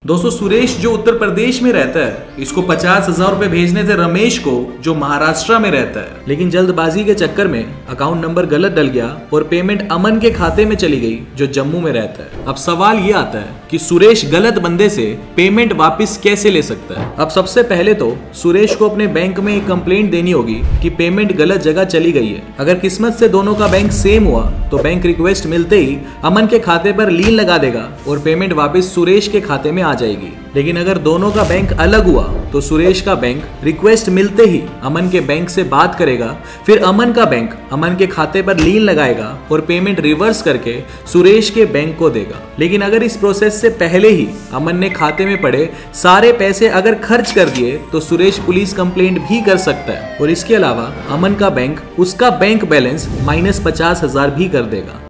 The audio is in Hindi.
दोस्तों सुरेश जो उत्तर प्रदेश में रहता है, इसको 50,000 रुपए भेजने थे रमेश को जो महाराष्ट्र में रहता है, लेकिन जल्दबाजी के चक्कर में अकाउंट नंबर गलत डल गया और पेमेंट अमन के खाते में चली गई जो जम्मू में रहता है। अब सवाल ये आता है कि सुरेश गलत बंदे से पेमेंट वापस कैसे ले सकता है। अब सबसे पहले तो सुरेश को अपने बैंक में एक कंप्लेंट देनी होगी कि पेमेंट गलत जगह चली गई है। अगर किस्मत से दोनों का बैंक सेम हुआ तो बैंक रिक्वेस्ट मिलते ही अमन के खाते पर लीन लगा देगा और पेमेंट वापस सुरेश के खाते में आ जाएगी। लेकिन अगर दोनों का बैंक अलग हुआ तो सुरेश का बैंक रिक्वेस्ट मिलते ही अमन के बैंक से बात करेगा, फिर अमन का बैंक अमन के खाते पर लीन लगाएगा और पेमेंट रिवर्स करके सुरेश के बैंक को देगा। लेकिन अगर इस प्रोसेस से पहले ही अमन ने खाते में पड़े सारे पैसे अगर खर्च कर दिए तो सुरेश पुलिस कंप्लेंट भी कर सकता है और इसके अलावा अमन का बैंक उसका बैंक बैलेंस -50,000 भी कर देगा।